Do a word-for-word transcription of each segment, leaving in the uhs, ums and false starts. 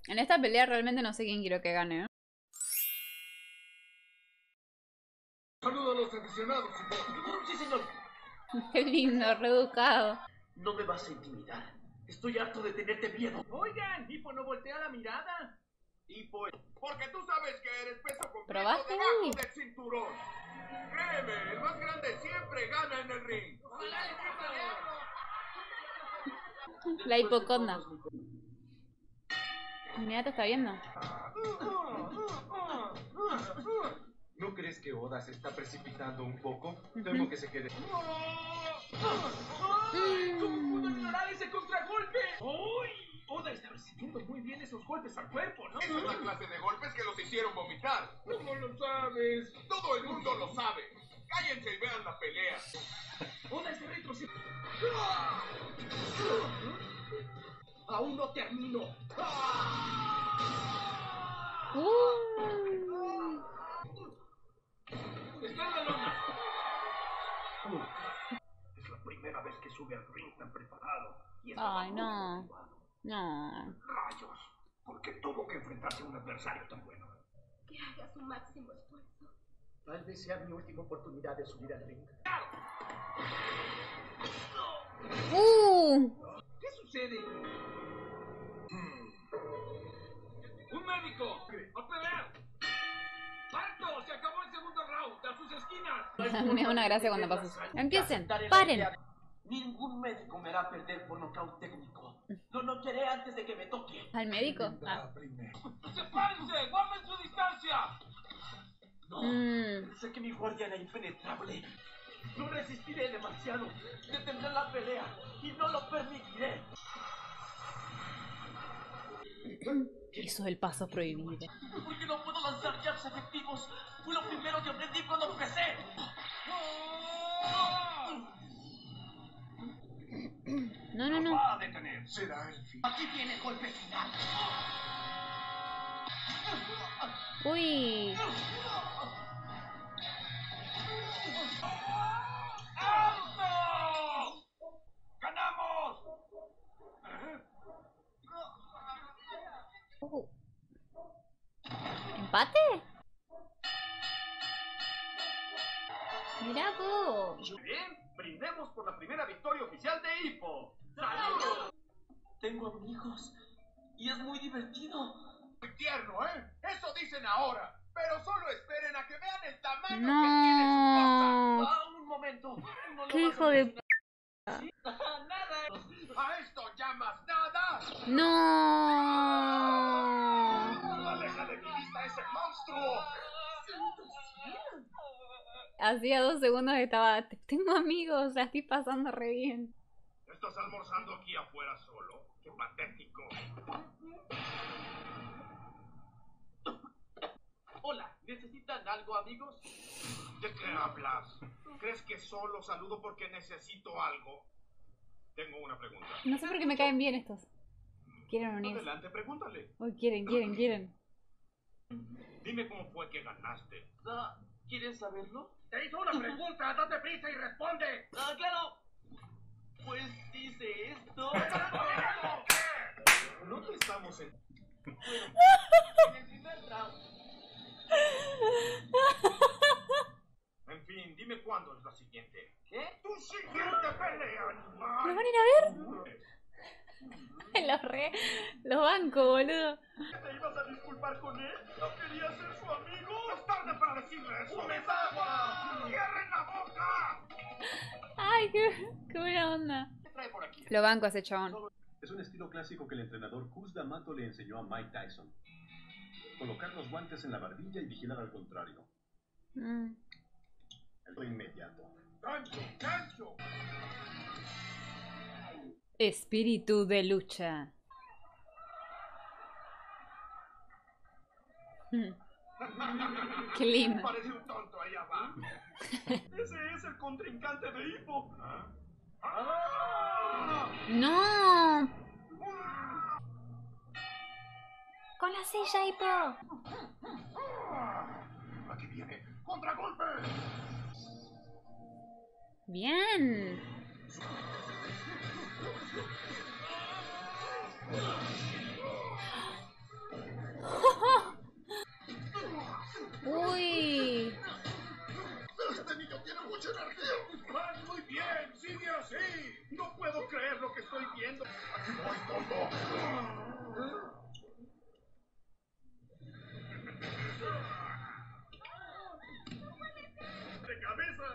En esta pelea realmente no sé quién quiero que gane, ¿eh? Saludo a los aficionados, supongo. Sí, señor. Qué lindo, reeducado. No me vas a intimidar. Estoy harto de tenerte miedo. Oigan, Hippo no voltea la mirada. Hippo, porque tú sabes que eres peso completo ¿Probaste? debajo del cinturón. Créeme, el más grande siempre gana en el ring. La hipoconda. Mira, te está viendo. ¿No crees que Oda se está precipitando un poco? Temo que se quede. ¿Cómo pudo ignorar ese contragolpe? ¡Uy! Oda está recibiendo muy bien esos golpes al cuerpo, ¿no? Esa es la clase de golpes que los hicieron vomitar. ¿Cómo lo sabes? Todo el mundo lo sabe. Cállense y vean la pelea. Oda está retrocediendo. Aún no termino. Uh. Está en la lona. Es la primera vez que sube al ring tan preparado. Y estaba Ay, muy no. motivado. No. Rayos. ¿Por qué tuvo que enfrentarse a un adversario tan bueno? Que haga su máximo esfuerzo. Tal vez sea mi última oportunidad de subir al ring. Uh. ¿Qué sucede? ¡Un médico! ¡A pelear! ¡Alto! ¡Se acabó el segundo round! ¡A sus esquinas! Me da una gracia cuando pasa eso. Empiecen. Paren. Ningún médico me hará perder por nocaut técnico. Lo noquearé antes de que me toque. ¿Al médico? Ah. ¡Sepárense! ¡Guarden su distancia! No, Mm. pensé que mi guardia era impenetrable. No resistiré demasiado. Detendré la pelea y no lo permitiré. Eso es el paso prohibido. ¿Por qué no puedo lanzar jabs efectivos? Fue lo primero que aprendí cuando empecé. No, no, no. Va a detener. Será el fin. Aquí viene el golpe final. Uy. ¡Alto! ¡Ganamos! Uh. ¿Empate? Mirá vos. Bien, brindemos por la primera victoria oficial de Hippo. ¡Salud! Tengo amigos y es muy divertido. Muy tierno, ¿eh? Eso dicen ahora. Pero solo esperen a que vean el tamaño No. que tiene su cosa. Ah, un momento. No lo Qué vas a hijo de p. Nada. ¿A esto llamas nada? No. ¡Aleja de mi vista ese monstruo! Hacía dos segundos estaba. Tengo amigos, la estoy pasando re bien. ¿Estás almorzando aquí afuera solo? ¡Qué patético! Hola, ¿necesitan algo, amigos? ¿De qué hablas? ¿Crees que solo saludo porque necesito algo? Tengo una pregunta. No sé por qué me caen bien estos. Quieren unirse. Adelante, pregúntale. Uy, quieren, quieren, quieren. Dime cómo fue que ganaste. Ah, ¿quieren saberlo? ¡Te hizo una pregunta! ¡Date prisa y responde! Ah, claro. Pues dice esto. No te estamos en... En el primer round. En fin, dime cuándo es la siguiente. ¿Qué? ¡Tu siguiente pelea, animal! ¿Los van a ir a ver? Los re. Los bancos, boludo. ¿Te ibas a disculpar con él? ¿No querías ser su amigo? ¡Es tarde para decirle eso! ¡Un agua! ¡Cierren la boca! Ay, qué, qué buena onda. ¿Qué trae por aquí? Lo banco a ese chabón. Es un estilo clásico que el entrenador Cus D'Amato le enseñó a Mike Tyson. Colocar los guantes en la barbilla y vigilar al contrario. Mm. El inmediato. ¡Gancho! ¡Gancho! Espíritu de lucha. Mm. Qué lindo. Parece un tonto allá abajo. Ese es el contrincante de Hippo. ¿Ah? ¡Ah! ¡No! Con la silla, Hippo. Aquí viene. ¡Contragolpe! Bien.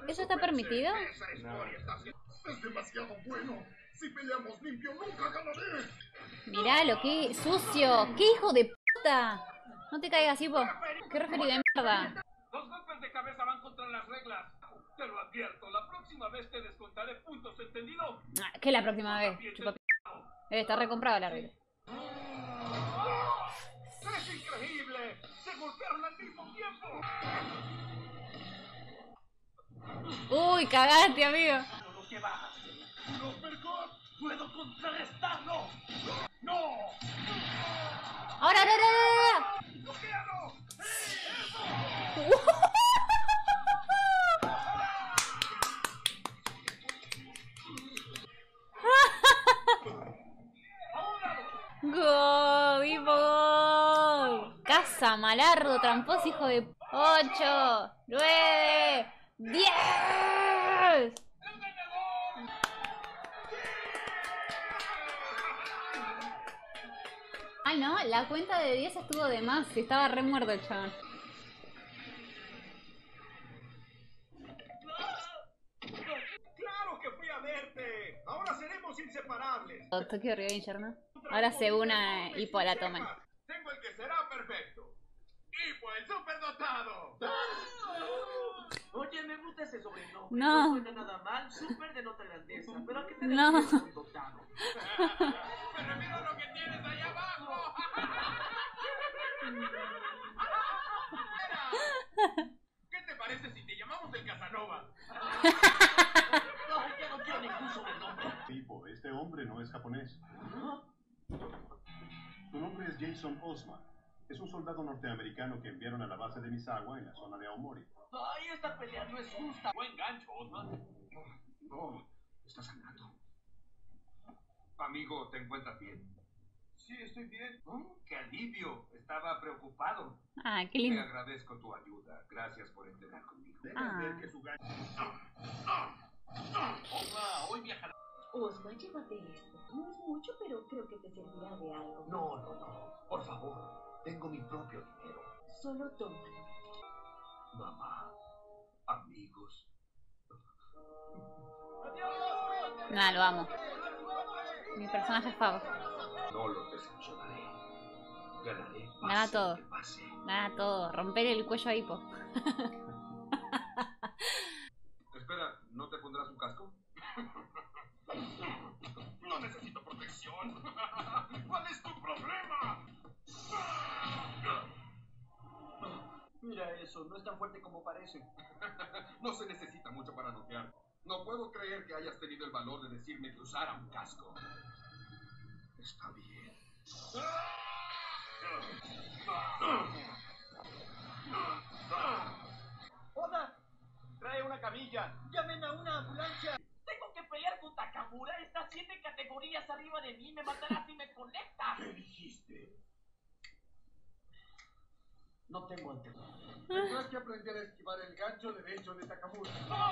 ¿Eso está permitido? Esa historia está haciendo- Es demasiado bueno. Si peleamos limpio, nunca ganaré. Miralo, qué sucio. ¡Qué hijo de puta! No te caigas, Hipo. Qué referido de mierda. Los golpes de cabeza van contra las reglas. Te lo advierto, la próxima vez te descontaré puntos, ¿entendido? Ah, ¿qué la próxima vez? Chupa p... Debe estar recomprado la regla. ¡Es increíble! ¡Se golpearon al mismo tiempo! Uy, cagaste, amigo. Lo que va. ¡Un uppercut! ¡Puedo contrarrestarlo! ¡No! Ahora, ahora, ahora, ¡Bloquéalo! ¡Gol! ¡Hipo, gol! Casa, malardo, tramposo, hijo de... ¡Ocho! ¡Nueve! ¡Diez! Ay, no, la cuenta de diez estuvo de más. Si estaba re muerto el chabón. ¡Claro que fui a verte! ¡Ahora seremos inseparables! Tokyo Revenger, ¿no? Ahora se una Hipo a la toma. Tengo el que será perfecto. Hipo, el superdotado. Oye, me gusta ese sobrenombre. No. No suena nada mal, súper de nota grandeza. Pero ¿a qué te No. refieres con dotado? Pero mira lo que tienes ahí abajo. ¿Qué te parece si te llamamos el Casanova? No, ya no quiero ningún sobrenombre. Hipo, este hombre no es japonés. Su nombre es Jason Osman. Es un soldado norteamericano que enviaron a la base de Misawa en la zona de Aomori. Ay, esta pelea no es justa. Buen gancho, Osman. No, está sangrando. Amigo, ¿te encuentras bien? Sí, estoy bien. Oh, ¡qué alivio! Estaba preocupado. Ah, qué Te lindo. agradezco tu ayuda. Gracias por entrenar conmigo. Ah. ver que su gan- Osman, hoy viajará. Osma, llévate esto. No es mucho, pero creo que te servirá de algo. No, no, no. Por favor, tengo mi propio dinero. Solo tómalo. Mamá, amigos. Nada, lo amo. Mi personaje es Fab. No los decepcionaré. Ganaré. Pase Gana todo. lo que pase. Nada, todo. Romper el cuello a Hipo. Espera, ¿no te pondrás un casco? No necesito protección. ¿Cuál es tu problema? Mira eso, no es tan fuerte como parece. No se necesita mucho para noquear. No puedo creer que hayas tenido el valor de decirme que usara un casco. Está bien. ¡Oda! ¡Trae una camilla! ¡Llamen a una ambulancia! ¡Tengo que pelear con Takamura! ¡Está siete categorías arriba de mí! ¡Me matará si me conecta! ¿Qué dijiste? No tengo anteojos. Tendrás que aprender a esquivar el gancho derecho de Takamura.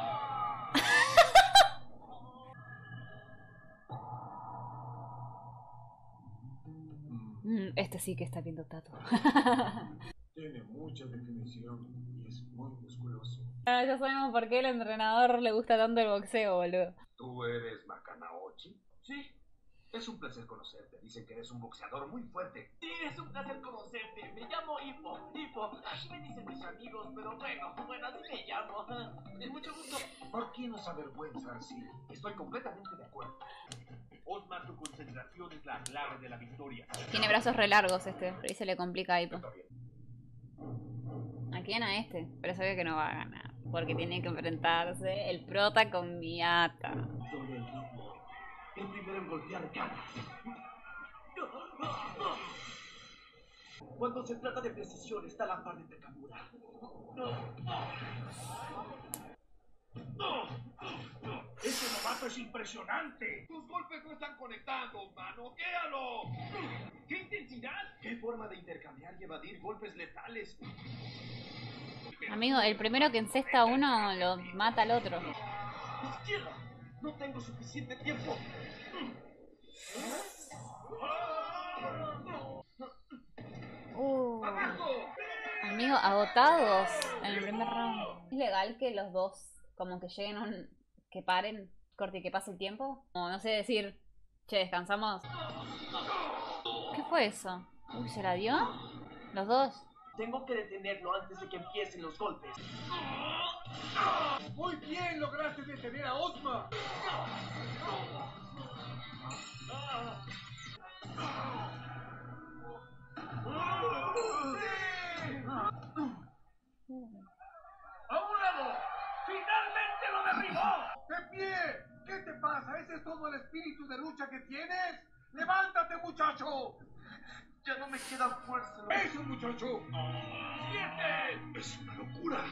Mm, este sí que está bien dotado. Tiene mucha definición y es muy musculoso. Ah, ya sabemos por qué al entrenador le gusta tanto el boxeo, boludo. ¿Tú eres Makanaochi? Sí, Es un placer conocerte. Dicen que eres un boxeador muy fuerte. sí, es un placer conocerte. Me llamo Hippo. Hippo. Así me dicen mis amigos, pero bueno, bueno, así me llamo. Es mucho gusto. ¿Por qué nos avergüenza así? Estoy completamente de acuerdo. Osma, tu concentración es la clave de la victoria. Tiene brazos re largos este, por ahí se le complica a Hipo. Está bien. ¿A quién? A este, pero sabe que no va a ganar. Porque tiene que enfrentarse el prota con Miyata. Soy el ritmo. El primero en golpear cara. Cuando se trata de precisión, está la par de Takamura. ¡Ese novato es impresionante! ¡Tus golpes no están conectando, mano! ¡Quéalo! ¡Qué intensidad! ¿Qué forma de intercambiar y evadir golpes letales? Amigo, el primero que encesta a uno lo mata al otro. ¡Izquierda! No tengo suficiente tiempo. Uh, ¡Abajo! amigo, agotados en el primer round. Es legal que los dos como que lleguen a un... que paren, corte y que pase el tiempo. O no sé, decir, che, descansamos. ¿Qué fue eso? Uy, ¿se la dio? ¿Los dos? Tengo que detenerlo antes de que empiecen los golpes. Muy bien, lograste detener a Ozma. ¡A un lado! ¡Finalmente lo derribó! ¡De pie! ¿Qué te pasa? ¿Ese es todo el espíritu de lucha que tienes? ¡Levántate, muchacho! Ya no me queda fuerza. ¡Eso, muchacho! ¡Siete! Es una locura.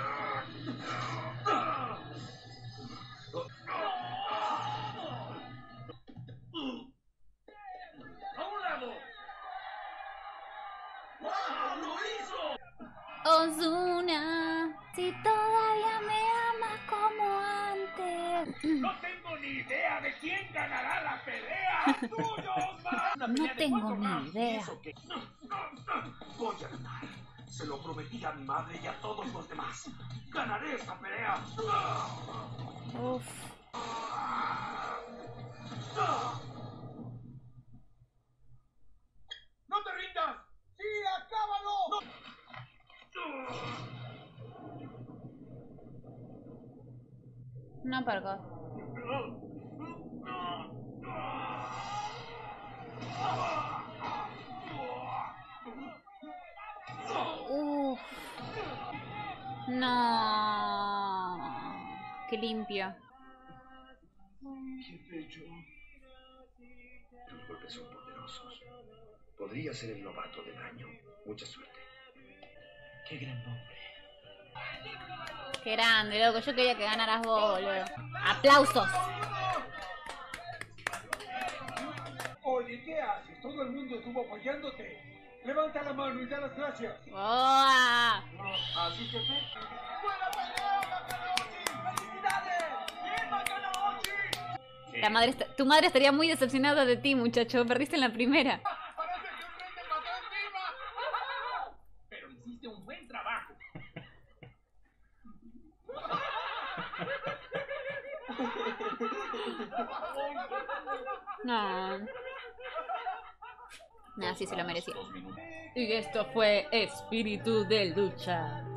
¡A un lado! ¡Wow! ¡Lo hizo! Ozuna, si todavía me amas como antes. No tengo ni idea de quién ganará la pelea. ¡Tuyo, Ozma! Una No pelea de tengo cuatro ni rounds. idea. ¿Y eso qué? Voy a ganar. Se lo prometí a mi madre y a todos los demás. Ganaré esta pelea. Uf. ¡No te rindas! ¡Sí, acábalo! No, perco. Uf. No. Qué limpio. Qué bello. Tus golpes son poderosos. Podría ser el novato del año. Mucha suerte. ¡Qué gran nombre! Qué grande, loco. Yo quería que ganaras vos, boludo. ¡Aplausos! Oye, ¿qué haces? Todo el mundo estuvo apoyándote. Levanta la mano y da las gracias. ¡Boa! Así que fe. ¡Buena pelea, Macarochi! ¡Felicidades! ¡Bien, Macarochi! La madre est- tu madre estaría muy decepcionada de ti, muchacho. Perdiste en la primera. ¡Parece que un tren te pasó encima! Pero hiciste un buen trabajo. No. Nah, sí se lo merecía. Y esto fue Espíritu de Lucha.